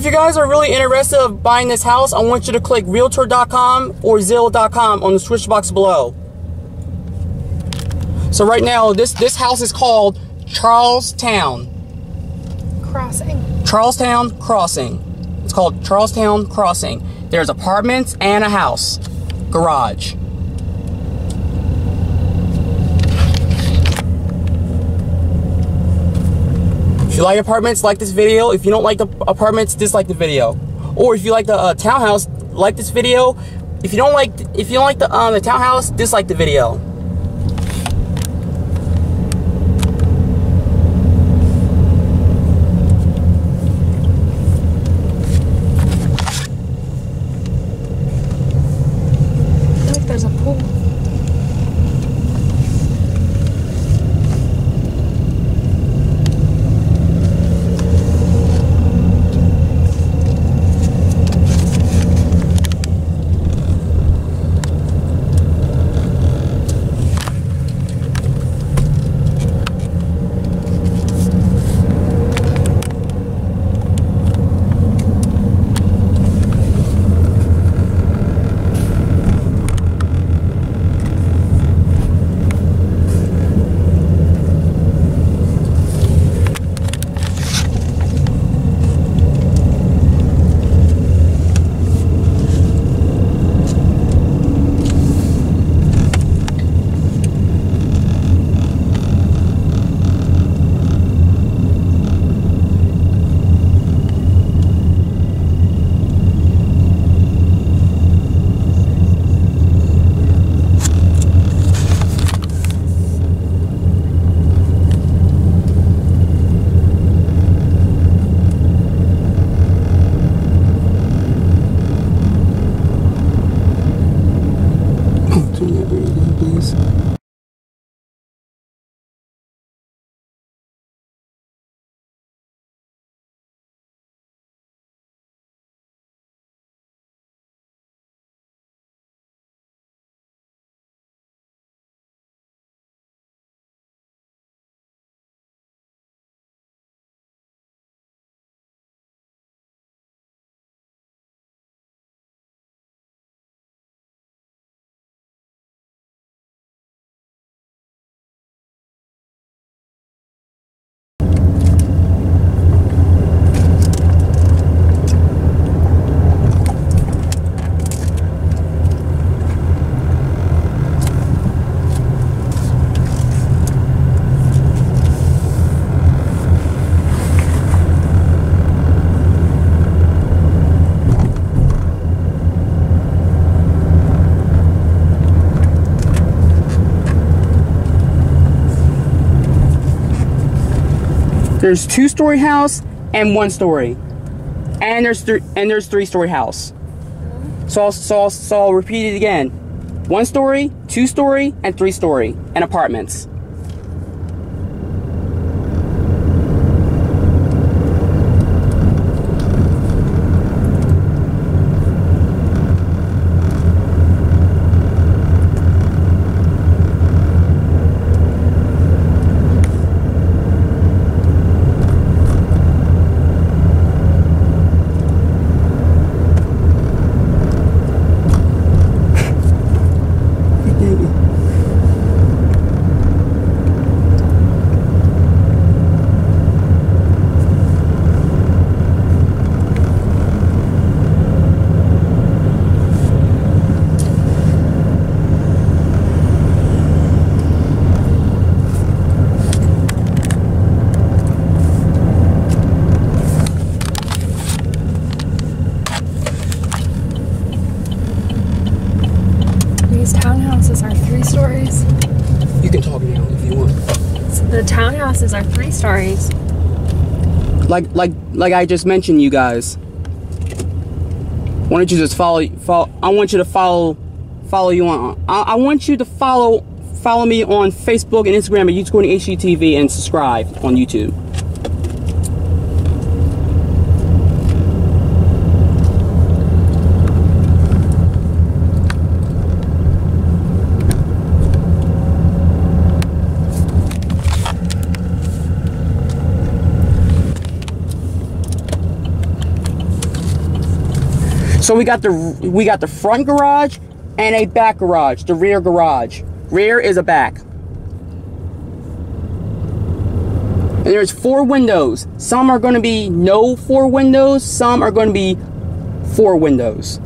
if you guys are really interested in buying this house, I want you to click Realtor.com or Zillow.com on the switch box below. So right now, this house is called Charlestown Crossing. Charlestown Crossing. It's called Charlestown Crossing. There's apartments and a house, garage. If you like apartments, like this video. If you don't like the apartments, dislike the video. Or if you like the townhouse, like this video. If you don't like the townhouse, dislike the video. Look, there's a pool. There's 2-story house and 1-story, and there's 3-story house. So I'll repeat it again: 1-story, 2-story, and 3-story, and apartments. These townhouses are 3 stories. You can talk now if you want. So the townhouses are 3 stories. Like I just mentioned, you guys. Why don't you just follow? I want you to follow you on. I want you to follow me on Facebook and Instagram at YouTube HGTV and subscribe on YouTube. So we got the front garage and a back garage, the rear garage. Rear is a back. And there's 4 windows. Some are going to be no 4 windows, some are going to be 4 windows.